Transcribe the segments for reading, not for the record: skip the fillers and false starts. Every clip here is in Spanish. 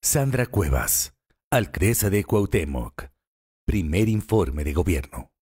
Sandra Cuevas, alcaldesa de Cuauhtémoc. Primer informe de gobierno.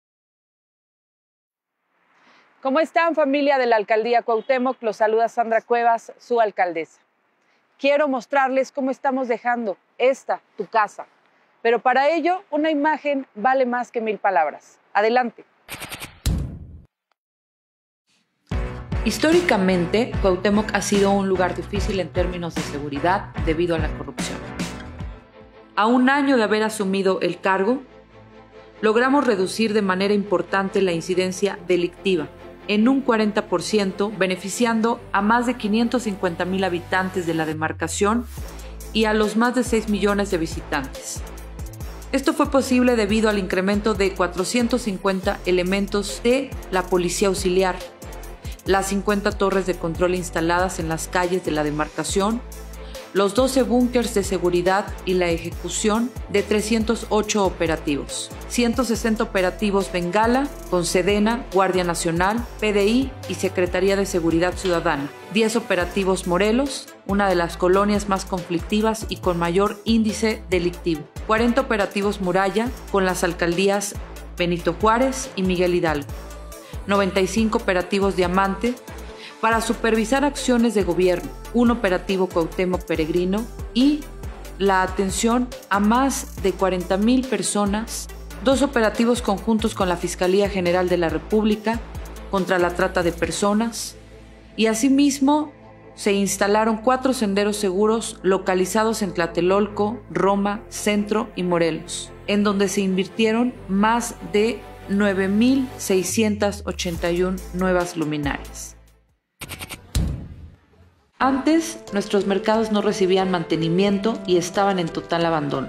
¿Cómo están, familia de la Alcaldía Cuauhtémoc? Los saluda Sandra Cuevas, su alcaldesa. Quiero mostrarles cómo estamos dejando esta, tu casa. Pero para ello, una imagen vale más que 1000 palabras. Adelante. Históricamente, Cuauhtémoc ha sido un lugar difícil en términos de seguridad debido a la corrupción. A un año de haber asumido el cargo, logramos reducir de manera importante la incidencia delictiva en un 40%, beneficiando a más de 550,000 habitantes de la demarcación y a los más de 6 millones de visitantes. Esto fue posible debido al incremento de 450 elementos de la Policía Auxiliar, las 50 torres de control instaladas en las calles de la demarcación, los 12 búnkers de seguridad y la ejecución de 308 operativos, 160 operativos Bengala con Sedena, Guardia Nacional, PDI y Secretaría de Seguridad Ciudadana, 10 operativos Morelos, una de las colonias más conflictivas y con mayor índice delictivo, 40 operativos Muralla con las alcaldías Benito Juárez y Miguel Hidalgo, 95 operativos Diamante para supervisar acciones de gobierno, un operativo Cuauhtémoc Peregrino y la atención a más de 40,000 personas, 2 operativos conjuntos con la Fiscalía General de la República contra la trata de personas y asimismo se instalaron 4 senderos seguros localizados en Tlatelolco, Roma, Centro y Morelos, en donde se invirtieron más de 9,681 nuevas luminarias. Antes, nuestros mercados no recibían mantenimiento y estaban en total abandono.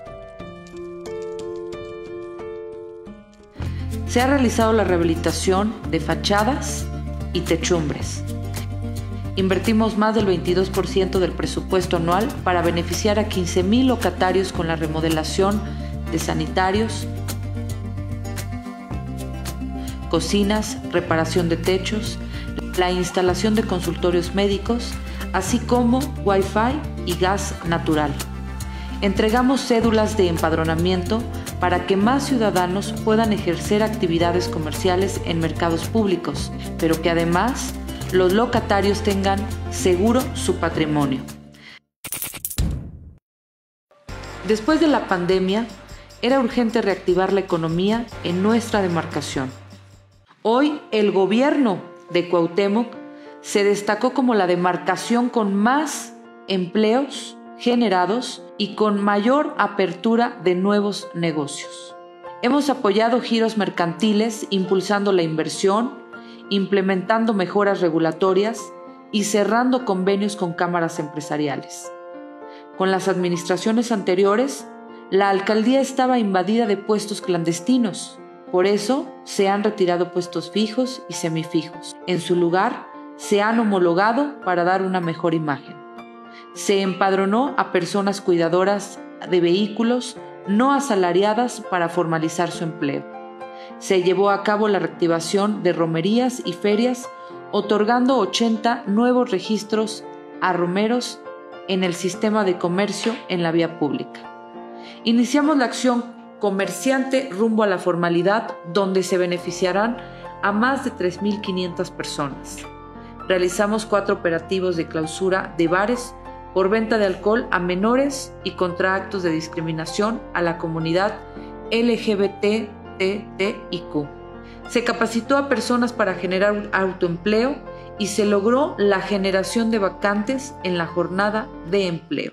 Se ha realizado la rehabilitación de fachadas y techumbres. Invertimos más del 22% del presupuesto anual para beneficiar a 15,000 locatarios con la remodelación de sanitarios, cocinas, reparación de techos, la instalación de consultorios médicos, así como Wi-Fi y gas natural. Entregamos cédulas de empadronamiento para que más ciudadanos puedan ejercer actividades comerciales en mercados públicos, pero que además los locatarios tengan seguro su patrimonio. Después de la pandemia, era urgente reactivar la economía en nuestra demarcación. Hoy, el gobierno de Cuauhtémoc se destacó como la demarcación con más empleos generados y con mayor apertura de nuevos negocios. Hemos apoyado giros mercantiles impulsando la inversión, implementando mejoras regulatorias y cerrando convenios con cámaras empresariales. Con las administraciones anteriores, la alcaldía estaba invadida de puestos clandestinos. Por eso, se han retirado puestos fijos y semifijos. En su lugar, se han homologado para dar una mejor imagen. Se empadronó a personas cuidadoras de vehículos no asalariadas para formalizar su empleo. Se llevó a cabo la reactivación de romerías y ferias, otorgando 80 nuevos registros a romeros en el sistema de comercio en la vía pública. Iniciamos la acción Comerciante rumbo a la formalidad, donde se beneficiarán a más de 3,500 personas. Realizamos 4 operativos de clausura de bares por venta de alcohol a menores y contra actos de discriminación a la comunidad LGBTTIQ. Se capacitó a personas para generar autoempleo y se logró la generación de vacantes en la jornada de empleo.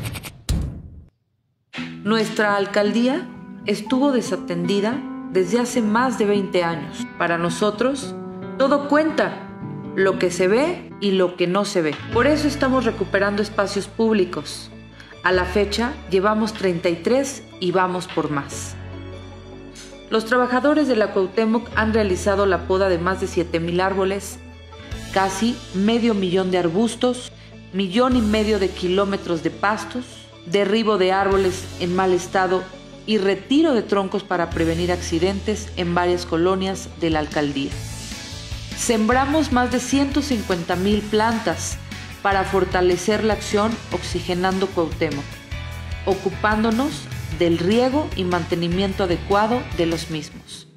Nuestra alcaldía estuvo desatendida desde hace más de 20 años. Para nosotros, todo cuenta, lo que se ve y lo que no se ve. Por eso estamos recuperando espacios públicos. A la fecha, llevamos 33 y vamos por más. Los trabajadores de la Cuauhtémoc han realizado la poda de más de 7,000 árboles, casi 500,000 de arbustos, 1,5 millones de kilómetros de pastos, derribo de árboles en mal estado y retiro de troncos para prevenir accidentes en varias colonias de la alcaldía. Sembramos más de 150,000 plantas para fortalecer la acción Oxigenando Cuauhtémoc, ocupándonos del riego y mantenimiento adecuado de los mismos.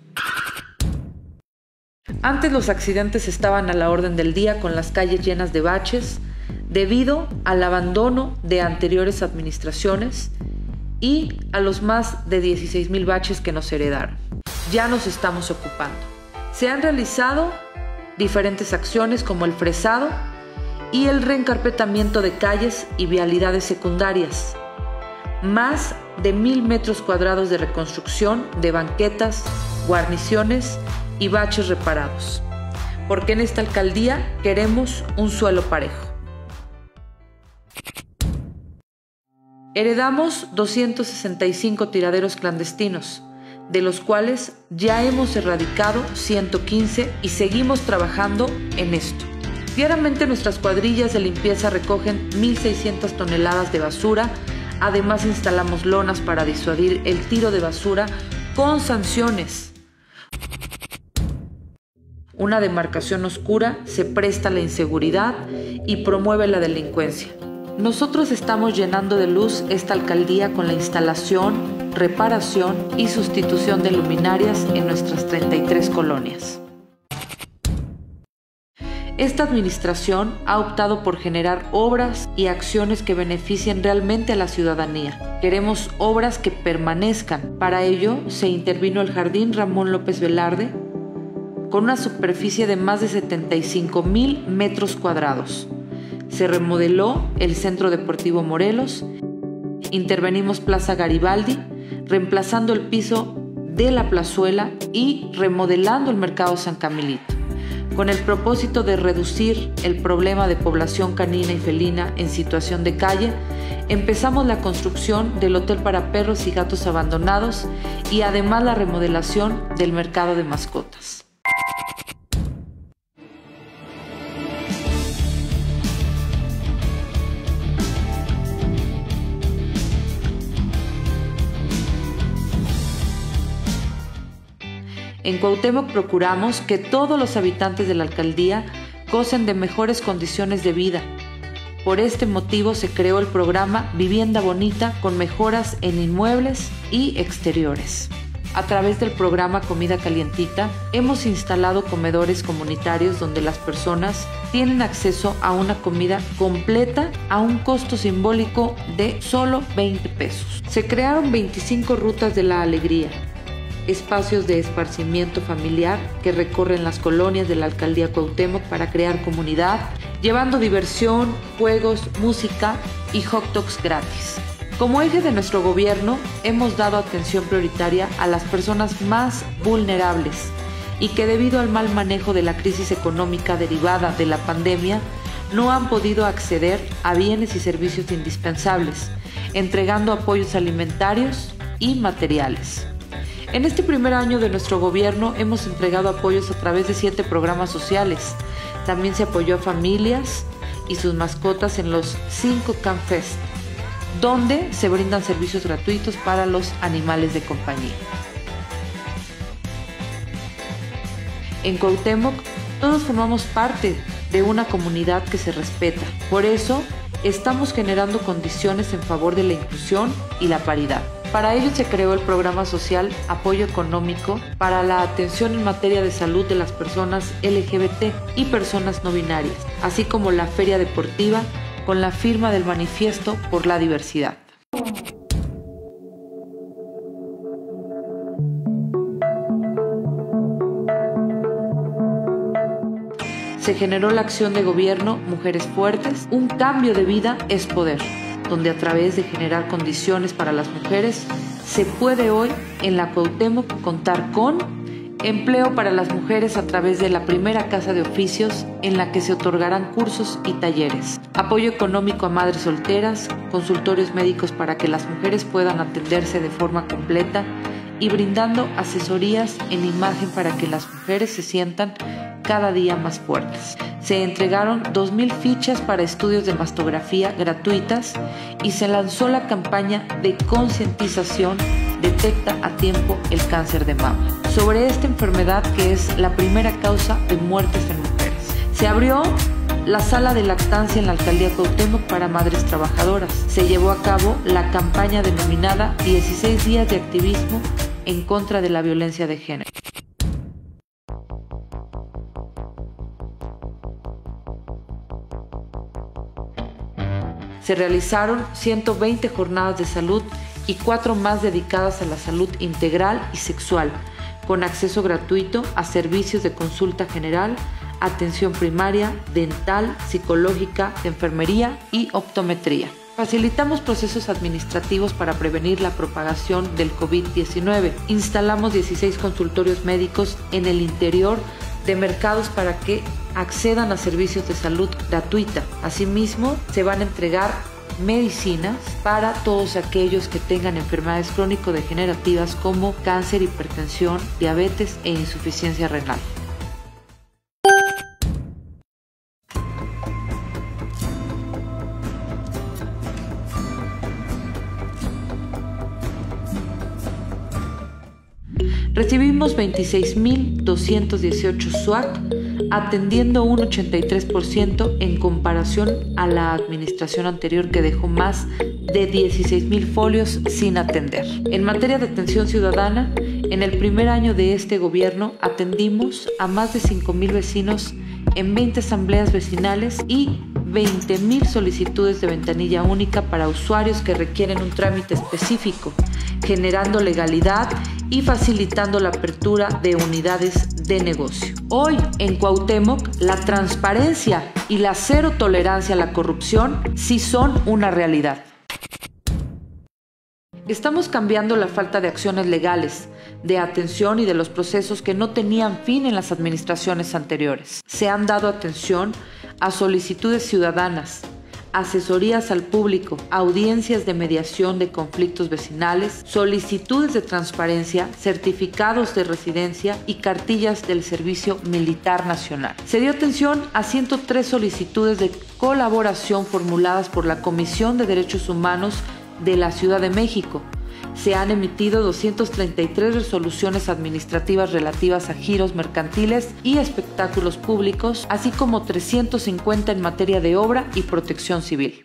Antes los accidentes estaban a la orden del día con las calles llenas de baches debido al abandono de anteriores administraciones y a los más de 16,000 baches que nos heredaron. Ya nos estamos ocupando. Se han realizado diferentes acciones como el fresado y el reencarpetamiento de calles y vialidades secundarias. Más de 1,000 metros cuadrados de reconstrucción de banquetas, guarniciones y baches reparados. Porque en esta alcaldía queremos un suelo parejo. Heredamos 265 tiraderos clandestinos, de los cuales ya hemos erradicado 115 y seguimos trabajando en esto. Diariamente nuestras cuadrillas de limpieza recogen 1,600 toneladas de basura. Además instalamos lonas para disuadir el tiro de basura con sanciones. Una demarcación oscura se presta a la inseguridad y promueve la delincuencia. Nosotros estamos llenando de luz esta alcaldía con la instalación, reparación y sustitución de luminarias en nuestras 33 colonias. Esta administración ha optado por generar obras y acciones que beneficien realmente a la ciudadanía. Queremos obras que permanezcan. Para ello se intervino el Jardín Ramón López Velarde con una superficie de más de 75,000 metros cuadrados. Se remodeló el Centro Deportivo Morelos, intervenimos Plaza Garibaldi, reemplazando el piso de la plazuela y remodelando el Mercado San Camilito, con el propósito de reducir el problema de población canina y felina en situación de calle. Empezamos la construcción del hotel para perros y gatos abandonados y además la remodelación del mercado de mascotas. En Cuauhtémoc procuramos que todos los habitantes de la alcaldía gocen de mejores condiciones de vida. Por este motivo se creó el programa Vivienda Bonita con mejoras en inmuebles y exteriores. A través del programa Comida Calientita hemos instalado comedores comunitarios donde las personas tienen acceso a una comida completa a un costo simbólico de solo 20 pesos. Se crearon 25 rutas de la alegría, espacios de esparcimiento familiar que recorren las colonias de la alcaldía Cuauhtémoc para crear comunidad, llevando diversión, juegos, música y hot dogs gratis. Como eje de nuestro gobierno, hemos dado atención prioritaria a las personas más vulnerables y que debido al mal manejo de la crisis económica derivada de la pandemia, no han podido acceder a bienes y servicios indispensables, entregando apoyos alimentarios y materiales. En este primer año de nuestro gobierno hemos entregado apoyos a través de 7 programas sociales. También se apoyó a familias y sus mascotas en los 5 CanFest, donde se brindan servicios gratuitos para los animales de compañía. En Cuauhtémoc todos formamos parte de una comunidad que se respeta. Por eso estamos generando condiciones en favor de la inclusión y la paridad. Para ello se creó el programa social Apoyo Económico para la atención en materia de salud de las personas LGBT y personas no binarias, así como la feria deportiva con la firma del Manifiesto por la Diversidad. Se generó la acción de gobierno Mujeres Fuertes, un cambio de vida es poder, donde a través de generar condiciones para las mujeres se puede hoy en la Cuauhtémoc contar con empleo para las mujeres a través de la primera casa de oficios en la que se otorgarán cursos y talleres, apoyo económico a madres solteras, consultorios médicos para que las mujeres puedan atenderse de forma completa y brindando asesorías en imagen para que las mujeres se sientan cada día más fuertes. Se entregaron 2,000 fichas para estudios de mastografía gratuitas y se lanzó la campaña de concientización Detecta a tiempo el cáncer de mama, sobre esta enfermedad que es la primera causa de muertes en mujeres. Se abrió la sala de lactancia en la alcaldía Cuauhtémoc para madres trabajadoras. Se llevó a cabo la campaña denominada 16 días de activismo en contra de la violencia de género. Se realizaron 120 jornadas de salud y 4 más dedicadas a la salud integral y sexual, con acceso gratuito a servicios de consulta general, atención primaria, dental, psicológica, enfermería y optometría. Facilitamos procesos administrativos para prevenir la propagación del COVID-19. Instalamos 16 consultorios médicos en el interior de mercados para que accedan a servicios de salud gratuita. Asimismo, se van a entregar medicinas para todos aquellos que tengan enfermedades crónico-degenerativas como cáncer, hipertensión, diabetes e insuficiencia renal. Recibimos 26.218 SWAT, atendiendo un 83% en comparación a la administración anterior, que dejó más de 16,000 folios sin atender. En materia de atención ciudadana, en el primer año de este gobierno atendimos a más de 5,000 vecinos en 20 asambleas vecinales y 20,000 solicitudes de ventanilla única para usuarios que requieren un trámite específico, generando legalidad y facilitando la apertura de unidades de negocio. Hoy en Cuauhtémoc, la transparencia y la cero tolerancia a la corrupción sí son una realidad. Estamos cambiando la falta de acciones legales, de atención y de los procesos que no tenían fin en las administraciones anteriores. Se han dado atención a solicitudes ciudadanas, asesorías al público, audiencias de mediación de conflictos vecinales, solicitudes de transparencia, certificados de residencia y cartillas del Servicio Militar Nacional. Se dio atención a 103 solicitudes de colaboración formuladas por la Comisión de Derechos Humanos de la Ciudad de México. Se han emitido 233 resoluciones administrativas relativas a giros mercantiles y espectáculos públicos, así como 350 en materia de obra y protección civil.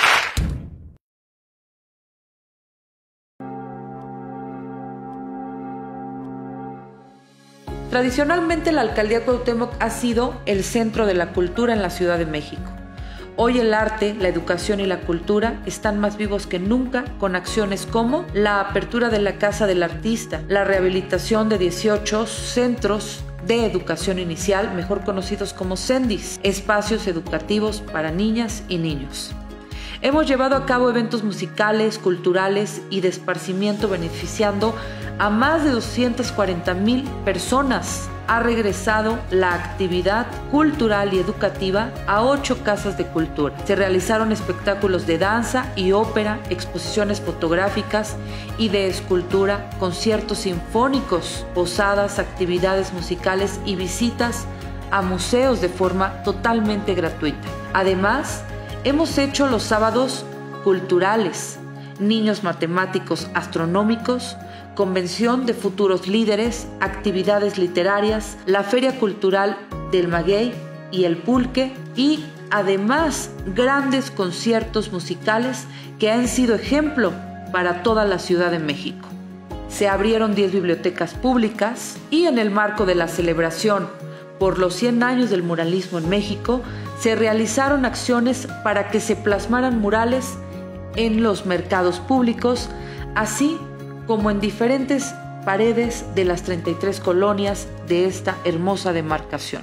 Tradicionalmente, la alcaldía Cuauhtémoc ha sido el centro de la cultura en la Ciudad de México. Hoy el arte, la educación y la cultura están más vivos que nunca, con acciones como la apertura de la Casa del Artista, la rehabilitación de 18 centros de educación inicial, mejor conocidos como CENDIs, espacios educativos para niñas y niños. Hemos llevado a cabo eventos musicales, culturales y de esparcimiento, beneficiando a más de 240,000 personas. Ha regresado la actividad cultural y educativa a 8 casas de cultura. Se realizaron espectáculos de danza y ópera, exposiciones fotográficas y de escultura, conciertos sinfónicos, posadas, actividades musicales y visitas a museos de forma totalmente gratuita. Además, hemos hecho los sábados culturales, niños matemáticos astronómicos, convención de futuros líderes, actividades literarias, la Feria Cultural del Maguey y el Pulque, y además grandes conciertos musicales que han sido ejemplo para toda la Ciudad de México. Se abrieron 10 bibliotecas públicas y en el marco de la celebración por los 100 años del muralismo en México, se realizaron acciones para que se plasmaran murales en los mercados públicos, así como en diferentes paredes de las 33 colonias de esta hermosa demarcación.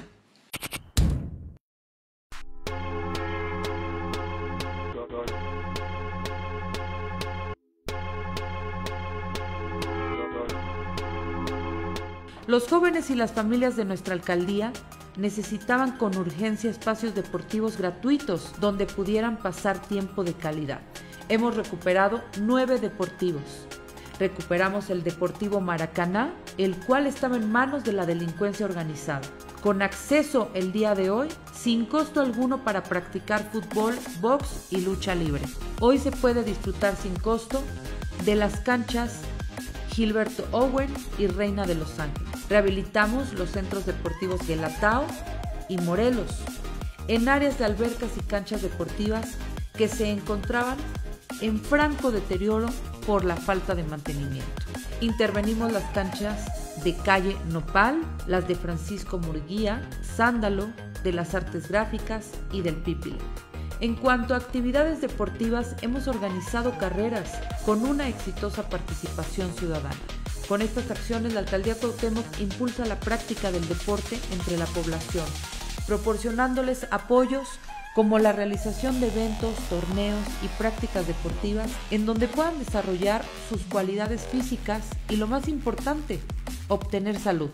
Los jóvenes y las familias de nuestra alcaldía necesitaban con urgencia espacios deportivos gratuitos donde pudieran pasar tiempo de calidad. Hemos recuperado 9 deportivos. Recuperamos el Deportivo Maracaná, el cual estaba en manos de la delincuencia organizada, con acceso el día de hoy sin costo alguno para practicar fútbol, box y lucha libre. Hoy se puede disfrutar sin costo de las canchas Gilberto Owen y Reina de Los Ángeles. Rehabilitamos los centros deportivos Guelatao y Morelos. en áreas de albercas y canchas deportivas que se encontraban en franco deterioro por la falta de mantenimiento. Intervenimos las canchas de calle Nopal, las de Francisco Murguía, Sándalo, de las Artes Gráficas y del Pípila. En cuanto a actividades deportivas, hemos organizado carreras con una exitosa participación ciudadana. Con estas acciones, la Alcaldía Cuauhtémoc impulsa la práctica del deporte entre la población, proporcionándoles apoyos como la realización de eventos, torneos y prácticas deportivas en donde puedan desarrollar sus cualidades físicas y, lo más importante, obtener salud.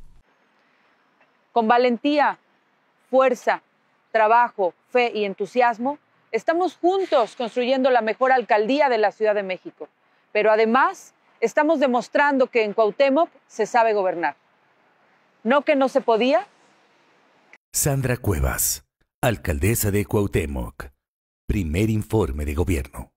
Con valentía, fuerza, trabajo, fe y entusiasmo, estamos juntos construyendo la mejor alcaldía de la Ciudad de México. Pero además, estamos demostrando que en Cuauhtémoc se sabe gobernar. ¿No que no se podía? Sandra Cuevas, alcaldesa de Cuauhtémoc. Primer informe de gobierno.